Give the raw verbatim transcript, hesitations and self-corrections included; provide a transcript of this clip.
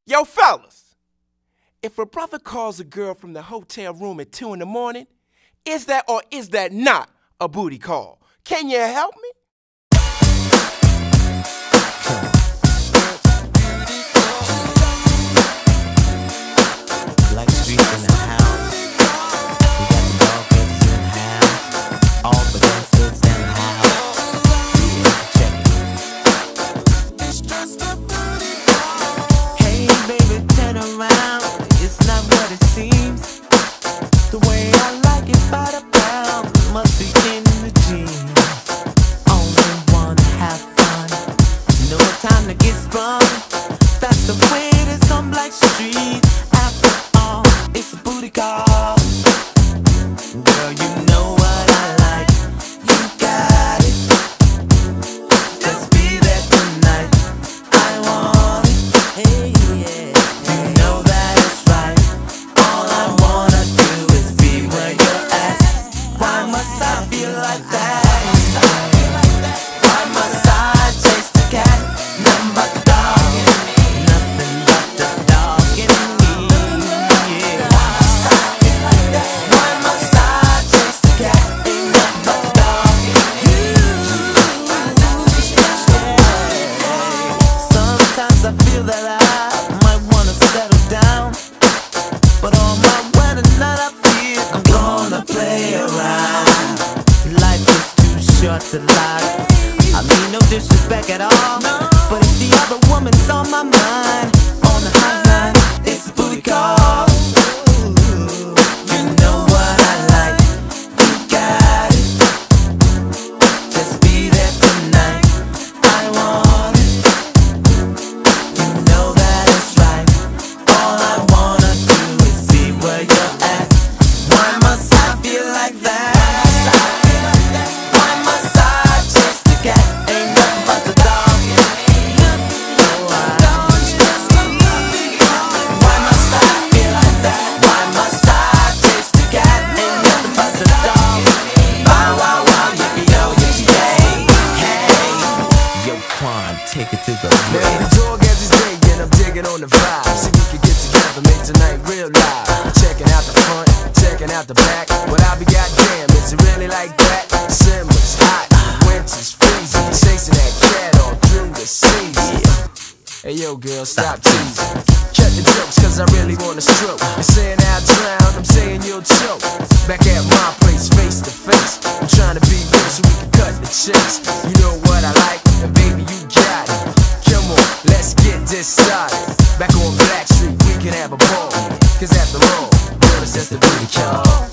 Yo, fellas, if a brother calls a girl from the hotel room at two in the morning, is that or is that not a booty call? Can you help me? Blackstreet in the house. We got the doggers in the house. All the gangsters in the house. Yeah, check it. Hey baby, turn around. It's not what it seems. The way I like it by the pound must be in the jeans. Only wanna have fun. No time to get sprung. That's the way it is on Blackstreet. After all, it's a booty call. Girl, you know what I like. You got it. Just be there tonight. I want it. Hey, yeah. You know that it's right. All I wanna do is be where you're at. Why must I feel like that? Why must I chase the cat? Nothing but the dog in me. Nothing but the dog in me. Yeah. Why must I chase the cat? Ain't nothing but the dog in me. Sometimes I feel that I might wanna settle down, but on my wedding night I feel I'm gonna play around. Life is too short to lie. I mean no disrespect at all, but if the other woman's on my mind, on the hotline, it's a booty call. You know what I like. You got it. Just be there tonight. I want it. You know that it's right. All I wanna do is be where you're at. Why must I feel like that? Why must I chase the cat? Ain't nothing but the dog in me. No, I don't just Why must I feel like that? Why must I chase the cat? Ain't nothing but the dog in me. Bow wow wow, yippee yo, yippee yay. Hey, yo Quan, take it to the Now bridge. the dog has his day and I'm digging on the vibe. See we can get together, make tonight real live. Checking out the front, checking out the back. But I'll be goddamn, is it really like that? Summer's hot, winter's freezing. Chasing that cat all through the season. Hey yo girl, stop teasing. Cut the jokes cause I really wanna stroke. You're saying I'll drown, I'm saying you'll choke. Back at my place, face to face. I'm trying to be real so we can cut the chase. You know what I like, and baby you got it. Come on, let's get this started. Back on Blackstreet, we can have a ball. Cause after all, girl, it's just a booty call.